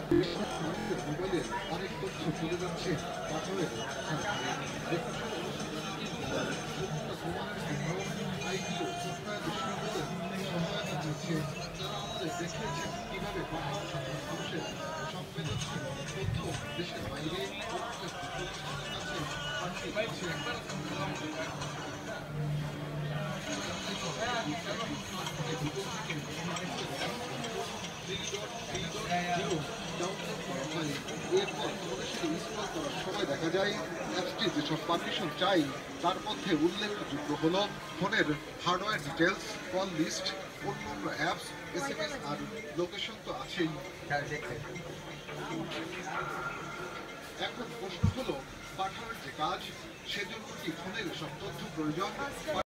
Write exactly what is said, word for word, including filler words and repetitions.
মোবাইলের অনেক তথ্য চলে যাচ্ছে পাথরের সহায়তা দিচ্ছে, তারা আমাদের দেখিয়েছেন কিভাবে মানুষের সংবেদনশীল তথ্য দেশের বাইরে এরপর ইনস্টল করার সময় দেখা যায় অ্যাপসটি যেসব পারমিশন চাই তার মধ্যে উল্লেখযোগ্য হল ফোনের হার্ডওয়্যার ডিটেলস, কল লিস্ট, অন্যান্য অ্যাপস, এস এম এস আর লোকেশন তো আছেই। এখন প্রশ্ন হলো পাঠানোর যে কাজ সেজন্য কি ফোনের সব তথ্য প্রয়োজন?